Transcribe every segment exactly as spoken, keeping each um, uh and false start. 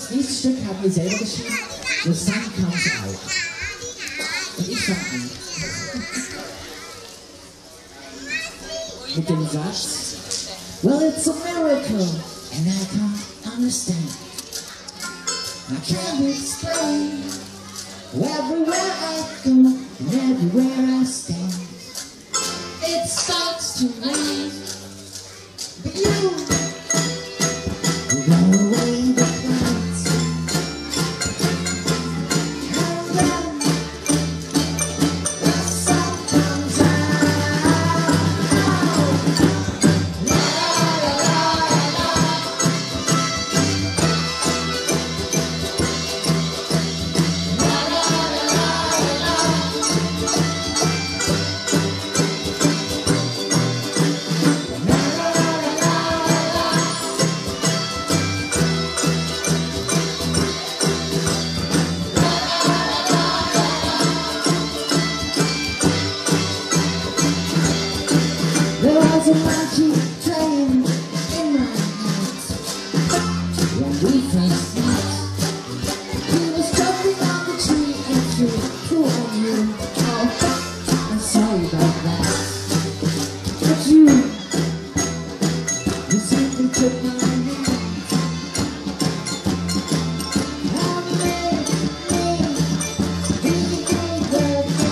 Das nächste Stück haben wir selber geschrieben, The Sun Comes Out. Und ich fange an. Mit dem Satz, well, it's a miracle, and I can't understand. I can't explain. Everywhere I go, and everywhere I stand, it starts to rain. But you, you blow away the clouds, and then the sun comes out. La, la, la, la, la. There was a magic playing in my heart when we first met. He was jumping on the tree and threw cool on you. Oh, I'm sorry about that. But you, you simply took my hand and made me believe that.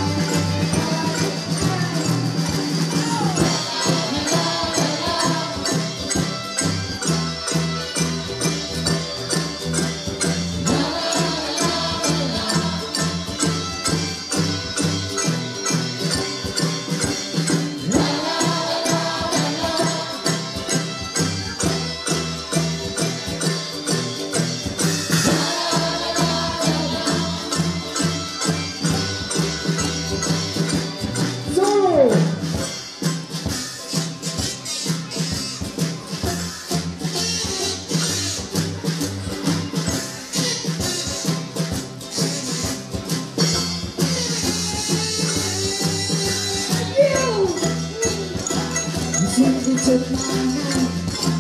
Simply took my hand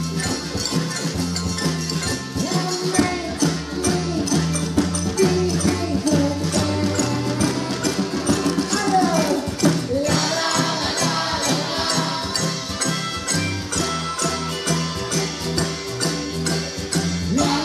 and made me believe that. Hello, la la la la la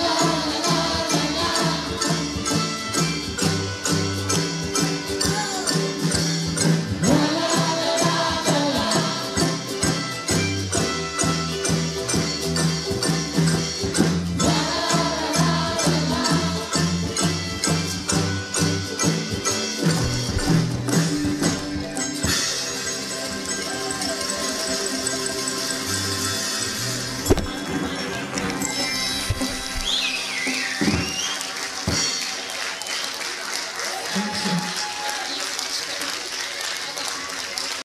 Thank you.